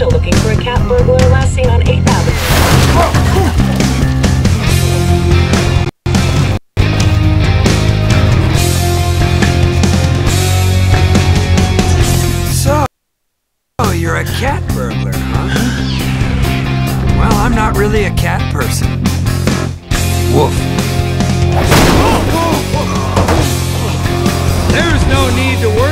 still looking for a cat burglar last seen on 8th Avenue. So, you're a cat burglar, huh? Well, I'm not really a cat person. Woof. There's no need to worry.